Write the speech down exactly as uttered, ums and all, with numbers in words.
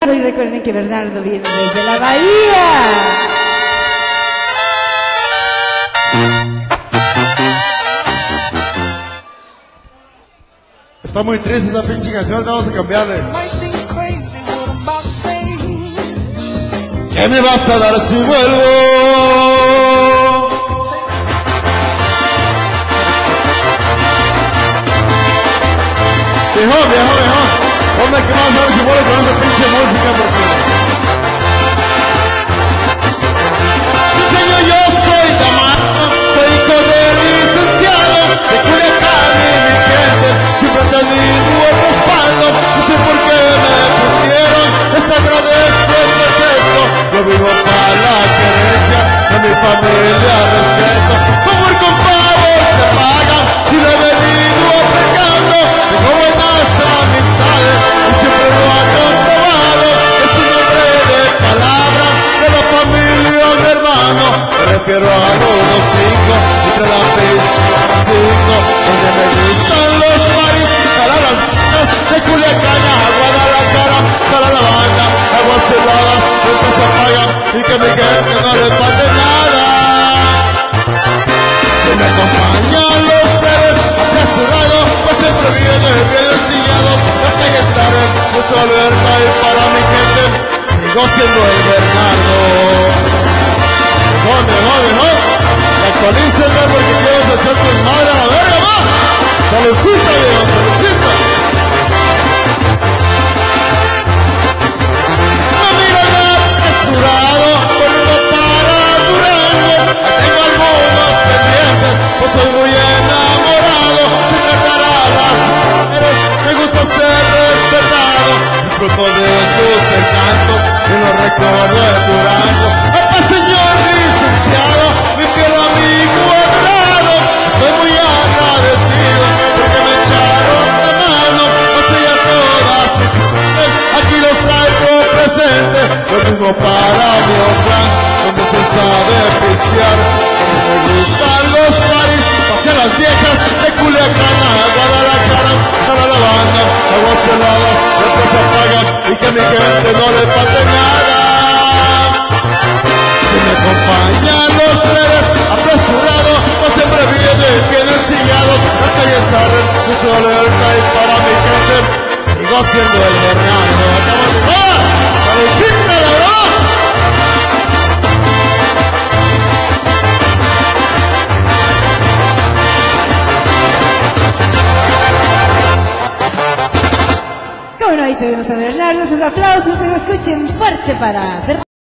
Y recuerden que Bernardo viene desde la Bahía. Está muy triste esa pinche canción, vamos a cambiarle. ¿Qué me vas a dar si vuelvo? Viejo, viejo, viejo. Hombre, ¿qué más sabes si vuelvo con esa pinche música? Porque... sí, señor, yo soy Damano, soy hijo del licenciado de Culiacán y mi gente siempre ha tenido el respaldo. No sé por qué me pusieron, les agradezco ese gesto. Yo vivo para la querencia de mi familia, respeto. Favor con favor se paga y lo he venido aplicando. Tengo buenas amistades y siempre lo ha comprobado. Es un hombre de palabra, de la familia, un hermano. Me refiero a unos cinco, entre la pista y cinco, donde me gustan los paris, para las chicas de Culiacán a Guadalajara, para la banda, aguas heladas, nunca se apagan y que mi gente no le falte nada. Si me acompañan los plebes apresurados, pues siempre vienen bien ensillados. Las calles saben, yo soy alerta y para mi gente sigo siendo el Bernardo. Mejor, mejor, mejor. Me actualices, ¿no? Porque quiero echar tu madre a la verga, va. Saludcita, viejo, saludcita. No miran apresurado, volviendo para Durango. Tengo algunos pendientes, pues soy muy enamorado. Sin tratar a las mujeres, me gusta ser respetado. Disfruto de sus encantos y los recuerdo de Durango. ¡Apa, señor licenciado! Mi fiel amigo adorado, estoy muy agradecido porque me echaron la mano. Estoy a todas, aquí los traigo presente. Lo mismo para mi plan, donde se sabe pistear. Me gustan los paris, pasé a las viejas de Culiacán a Guadalajara, para la banda, aguas heladas, después se apagan y que a mi gente no le falte nada. Si me acompañan los plebes apresurados, pues siempre vienen bien ensillados. Las calles saben, yo soy alerta y para mi gente sigo siendo el Bernardo. ¡Estamos ¡ah! ¡Saludcita, la verdad! Bueno, ahí tuvimos a Bernardo, sus aplausos que se escuchen fuerte para...